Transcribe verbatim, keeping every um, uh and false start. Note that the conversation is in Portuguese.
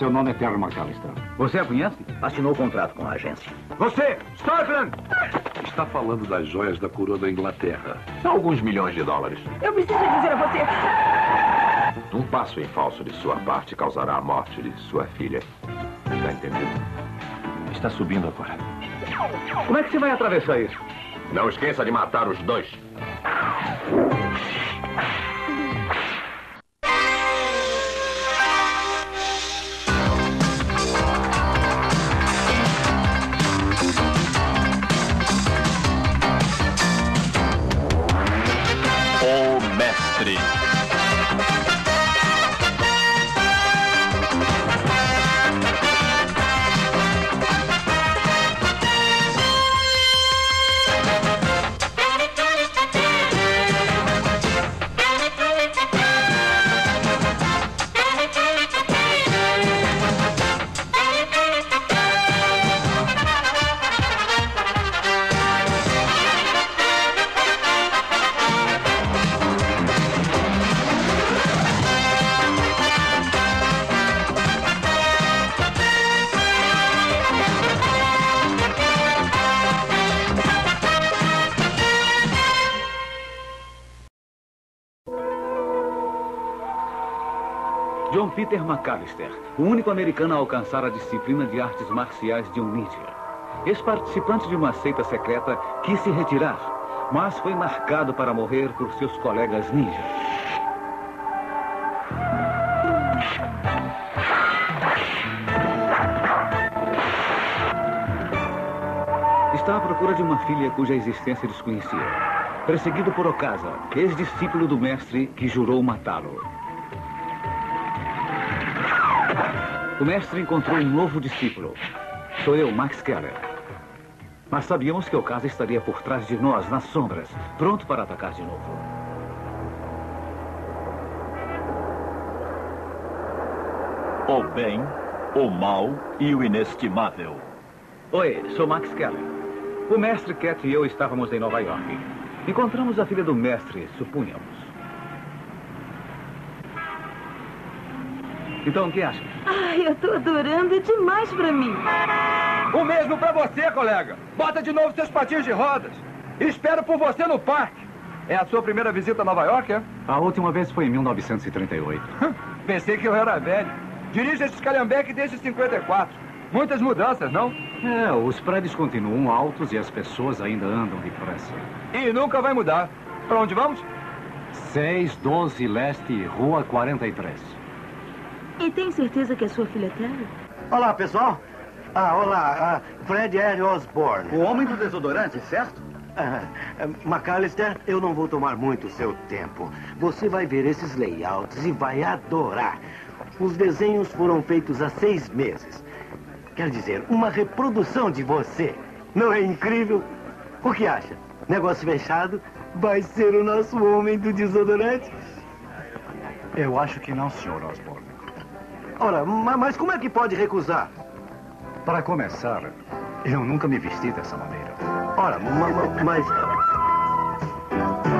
Seu nome é Terry McAllister. Você a conhece? Assinou o contrato com a agência. Você, Stockland! Está falando das joias da coroa da Inglaterra. Alguns milhões de dólares. Eu preciso dizer a você... Um passo em falso de sua parte causará a morte de sua filha. Está entendido? Está subindo agora. Como é que você vai atravessar isso? Não esqueça de matar os dois. O Mestre. John Peter McAllister, o único americano a alcançar a disciplina de artes marciais de um ninja. Ex-participante de uma seita secreta, quis se retirar, mas foi marcado para morrer por seus colegas ninjas. Está à procura de uma filha cuja existência desconhecia. Perseguido por Okasa, ex-discípulo do mestre que jurou matá-lo. O mestre encontrou um novo discípulo. Sou eu, Max Keller. Mas sabíamos que Okasa estaria por trás de nós, nas sombras, pronto para atacar de novo. O bem, o mal e o inestimável. Oi, sou Max Keller. O mestre Cat e eu estávamos em Nova York. Encontramos a filha do mestre, supunhamos. Então, o que acha? Ai, eu tô adorando. É demais pra mim. O mesmo pra você, colega. Bota de novo seus patins de rodas. Espero por você no parque. É a sua primeira visita a Nova York, é? A última vez foi em mil novecentos e trinta e oito. Pensei que eu era velho. Dirijo esse Calhambeque desde cinquenta e quatro. Muitas mudanças, não? É, os prédios continuam altos e as pessoas ainda andam depressa. E nunca vai mudar. Pra onde vamos? seis, doze Leste, Rua quarenta e três. E tem certeza que é sua filha Terry? Olá, pessoal. Ah, olá. Ah, Fred L. Osborne. O homem do desodorante, certo? Ah, McAllister, eu não vou tomar muito seu tempo. Você vai ver esses layouts e vai adorar. Os desenhos foram feitos há seis meses. Quer dizer, uma reprodução de você. Não é incrível? O que acha? Negócio fechado? Vai ser o nosso homem do desodorante? Eu acho que não, senhor Osborne. Ora, mas como é que pode recusar? Para começar, eu nunca me vesti dessa maneira. Ora, ma, ma, mas...